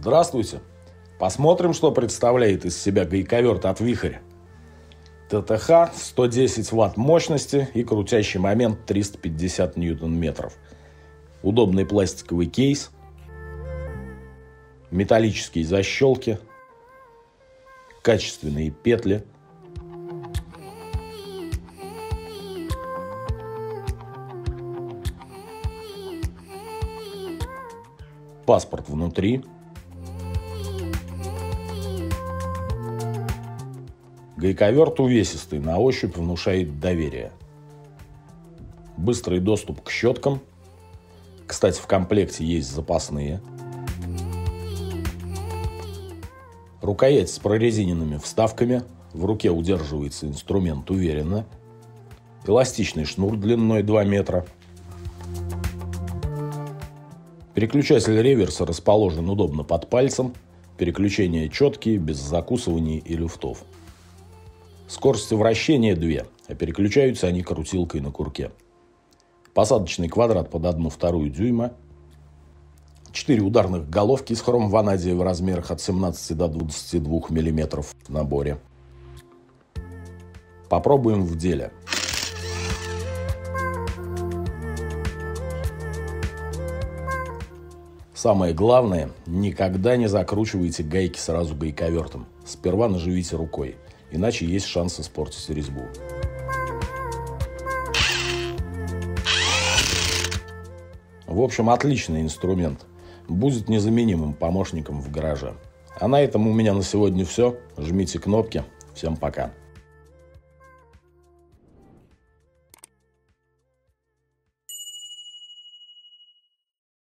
Здравствуйте! Посмотрим, что представляет из себя гайковерт от Вихрь. ТТХ 110 Вт мощности и крутящий момент 350 Ньютон-метров. Удобный пластиковый кейс, металлические защелки, качественные петли. Паспорт внутри. Гайковерт увесистый, на ощупь внушает доверие. Быстрый доступ к щеткам. Кстати, в комплекте есть запасные. Рукоять с прорезиненными вставками. В руке удерживается инструмент уверенно. Эластичный шнур длиной 2 метра. Переключатель реверса расположен удобно под пальцем. Переключения четкие, без закусываний и люфтов. Скорости вращения 2, а переключаются они крутилкой на курке. Посадочный квадрат под 1/2 дюйма. 4 ударных головки с хром-ванадия в размерах от 17 до 22 мм в наборе. Попробуем в деле. Самое главное, никогда не закручивайте гайки сразу гайковертом. Сперва наживите рукой, иначе есть шанс испортить резьбу. В общем, отличный инструмент. Будет незаменимым помощником в гараже. А на этом у меня на сегодня все. Жмите кнопки. Всем пока.